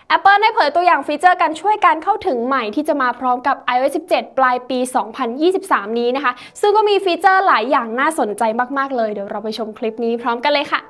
Apple ได้เผยตัวอย่างฟีเจอร์การช่วยการเข้าถึงใหม่ที่จะมาพร้อมกับ iOS 17 ปลายปี 2023 นี้นะคะซึ่งก็มีฟีเจอร์หลายอย่างน่าสนใจมากๆเลยเดี๋ยวเราไปชมคลิปนี้พร้อมกันเลยค่ะ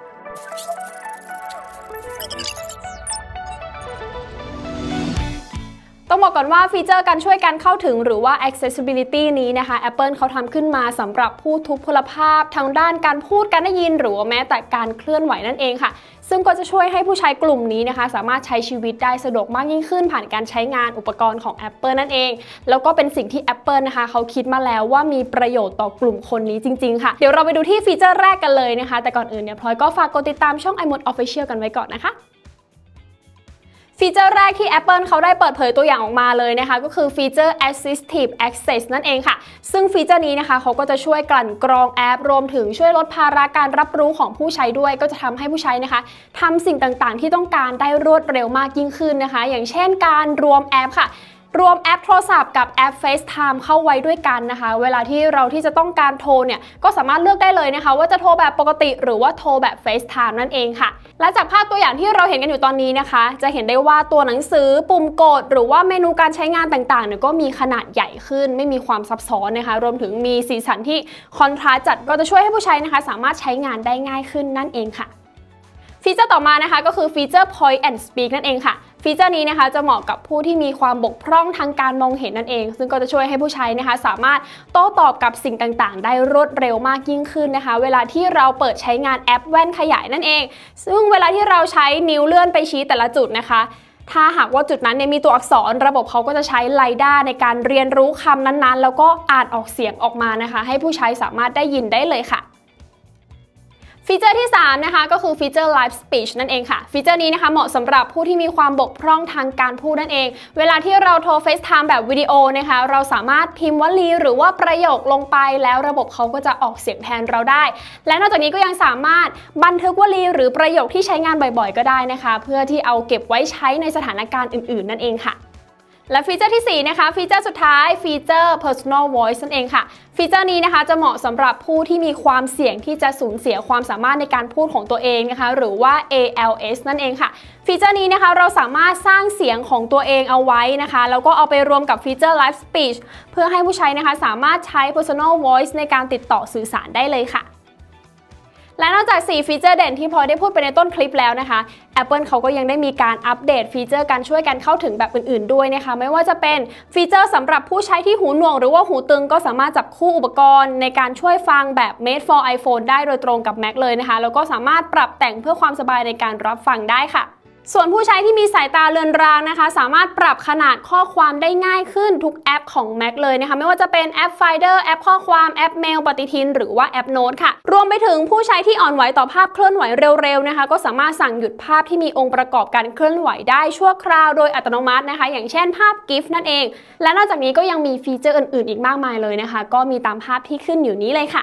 ต้องบอกก่อนว่าฟีเจอร์การช่วยการเข้าถึงหรือว่า accessibility นี้นะคะ Apple เขาทำขึ้นมาสำหรับผู้ทุพพลภาพทางด้านการพูดการได้ยินหรือว่าแม้แต่การเคลื่อนไหวนั่นเองค่ะซึ่งก็จะช่วยให้ผู้ใช้กลุ่มนี้นะคะสามารถใช้ชีวิตได้สะดวกมากยิ่งขึ้นผ่านการใช้งานอุปกรณ์ของ Apple นั่นเองแล้วก็เป็นสิ่งที่ Apple นะคะเขาคิดมาแล้วว่ามีประโยชน์ต่อกลุ่มคนนี้จริงๆค่ะเดี๋ยวเราไปดูที่ฟีเจอร์แรกกันเลยนะคะแต่ก่อนอื่นเนี่ยพลอยก็ฝากกดติดตามช่อง iMode Official กันไว้ก่อนนะคะฟีเจอร์แรกที่ Apple เขาได้เปิดเผยตัวอย่างออกมาเลยนะคะก็คือฟีเจอร์ Assistive Access นั่นเองค่ะซึ่งฟีเจอร์นี้นะคะเขาก็จะช่วยกลั่นกรองแอปรวมถึงช่วยลดภาระการรับรู้ของผู้ใช้ด้วยก็จะทำให้ผู้ใช้นะคะทำสิ่งต่างๆที่ต้องการได้รวดเร็วมากยิ่งขึ้นนะคะอย่างเช่นการรวมแอปค่ะรวมแอปโทรศัพท์กับแอป FaceTime เข้าไว้ด้วยกันนะคะเวลาที่เราที่จะต้องการโทรเนี่ยก็สามารถเลือกได้เลยนะคะว่าจะโทรแบบปกติหรือว่าโทรแบบ FaceTime นั่นเองค่ะและจากภาพตัวอย่างที่เราเห็นกันอยู่ตอนนี้นะคะจะเห็นได้ว่าตัวหนังสือปุ่มกดหรือว่าเมนูการใช้งานต่างๆเนี่ยก็มีขนาดใหญ่ขึ้นไม่มีความซับซ้อนนะคะรวมถึงมีสีสันที่คอนทราสต์จัดก็จะช่วยให้ผู้ใช้นะคะสามารถใช้งานได้ง่ายขึ้นนั่นเองค่ะฟีเจอร์ต่อมานะคะก็คือฟีเจอร์ Point and Speak นั่นเองค่ะฟีเจอร์นี้นะคะจะเหมาะกับผู้ที่มีความบกพร่องทางการมองเห็นนั่นเองซึ่งก็จะช่วยให้ผู้ใช้นะคะสามารถโต้ตอบกับสิ่งต่างๆได้รวดเร็วมากยิ่งขึ้นนะคะเวลาที่เราเปิดใช้งานแอปแว่นขยายนั่นเองซึ่งเวลาที่เราใช้นิ้วเลื่อนไปชี้แต่ละจุดนะคะถ้าหากว่าจุดนั้นเนี่ยมีตัวอักษรระบบเขาก็จะใช้ไลด้าในการเรียนรู้คำนั้นๆแล้วก็อ่านออกเสียงออกมานะคะให้ผู้ใช้สามารถได้ยินได้เลยค่ะฟีเจอร์ที่3นะคะก็คือฟีเจอร์ Live Speech นั่นเองค่ะฟีเจอร์นี้นะคะเหมาะสำหรับผู้ที่มีความบกพร่องทางการพูดนั่นเองเวลาที่เราโทร FaceTime แบบวิดีโอนะคะเราสามารถพิมพ์วลีหรือว่าประโยคลงไปแล้วระบบเขาก็จะออกเสียงแทนเราได้และนอกจากนี้ก็ยังสามารถบันทึกวลีหรือประโยคที่ใช้งานบ่อยๆก็ได้นะคะเพื่อที่เอาเก็บไว้ใช้ในสถานการณ์อื่นๆนั่นเองค่ะและฟีเจอร์ที่4นะคะฟีเจอร์สุดท้ายฟีเจอร์ Personal Voice นั่นเองค่ะฟีเจอร์นี้นะคะจะเหมาะสำหรับผู้ที่มีความเสี่ยงที่จะสูญเสียความสามารถในการพูดของตัวเองนะคะหรือว่า ALS นั่นเองค่ะฟีเจอร์นี้นะคะเราสามารถสร้างเสียงของตัวเองเอาไว้นะคะแล้วก็เอาไปรวมกับฟีเจอร์ Live Speech เพื่อให้ผู้ใช้นะคะสามารถใช้ Personal Voice ในการติดต่อสื่อสารได้เลยค่ะและนอกจาก4ฟีเจอร์เด่นที่พอได้พูดไปในต้นคลิปแล้วนะคะ Apple เขาก็ยังได้มีการอัปเดตฟีเจอร์การช่วยกันเข้าถึงแบบอื่นๆด้วยนะคะไม่ว่าจะเป็นฟีเจอร์สำหรับผู้ใช้ที่หูหนวกหรือว่าหูตึงก็สามารถจับคู่อุปกรณ์ในการช่วยฟังแบบ Made for iPhone ได้โดยตรงกับ Mac เลยนะคะแล้วก็สามารถปรับแต่งเพื่อความสบายในการรับฟังได้ค่ะส่วนผู้ใช้ที่มีสายตาเลือนรางนะคะสามารถปรับขนาดข้อความได้ง่ายขึ้นทุกแอปของ Mac เลยนะคะไม่ว่าจะเป็นแอป Finder แอปข้อความแอป Mail ปฏิทินหรือว่าแอป Note ค่ะรวมไปถึงผู้ใช้ที่อ่อนไหวต่อภาพเคลื่อนไหวเร็วๆนะคะก็สามารถสั่งหยุดภาพที่มีองค์ประกอบการเคลื่อนไหวได้ชั่วคราวโดยอัตโนมัตินะคะอย่างเช่นภาพ GIF นั่นเองและนอกจากนี้ก็ยังมีฟีเจอร์อื่นๆอีกมากมายเลยนะคะก็มีตามภาพที่ขึ้นอยู่นี้เลยค่ะ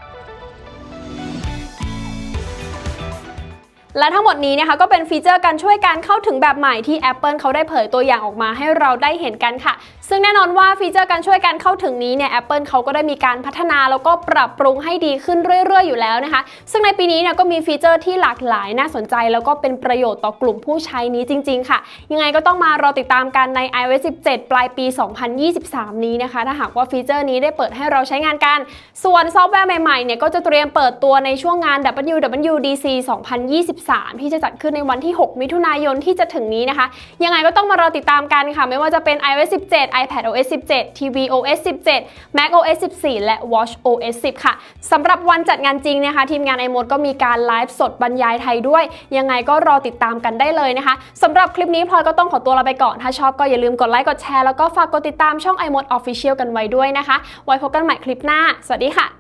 และทั้งหมดนี้นะคะก็เป็นฟีเจอร์การช่วยการเข้าถึงแบบใหม่ที่ Apple เขาได้เผยตัวอย่างออกมาให้เราได้เห็นกันค่ะซึ่งแน่นอนว่าฟีเจอร์การช่วยการเข้าถึงนี้เนี่ย Apple เขาก็ได้มีการพัฒนาแล้วก็ปรับปรุงให้ดีขึ้นเรื่อยๆอยู่แล้วนะคะซึ่งในปีนี้เนี่ยก็มีฟีเจอร์ที่หลากหลายน่าสนใจแล้วก็เป็นประโยชน์ต่อกลุ่มผู้ใช้นี้จริงๆค่ะยังไงก็ต้องมารอติดตามกันใน iOS 17 ปลายปี 2023 นี้นะคะถ้าหากว่าฟีเจอร์นี้ได้เปิดให้เราใช้งานกันส่วนซอฟต์แวร์ใหม่ๆเนี่ยก็จะเตรียมเปิดตัวในช่วงงาน WWDC 2023 ที่จะจัดขึ้นในวันที่ 6 มิถุนายนที่จะถึงนี้นะคะยังไงก็ต้องมารอติดตามกันค่ะไม่ว่าจะเป็น iOS 17 iPadOS 17 tvOS 17 macOS 14 และ watchOS 10 ค่ะสำหรับวันจัดงานจริงนะคะทีมงาน iMode ก็มีการไลฟ์สดบรรยายไทยด้วยยังไงก็รอติดตามกันได้เลยนะคะสำหรับคลิปนี้พลอยก็ต้องขอตัวลาไปก่อนถ้าชอบก็อย่าลืมกดไลค์กดแชร์แล้วก็ฝากกดติดตามช่อง iMode Official กันไว้ด้วยนะคะไว้พบกันใหม่คลิปหน้าสวัสดีค่ะ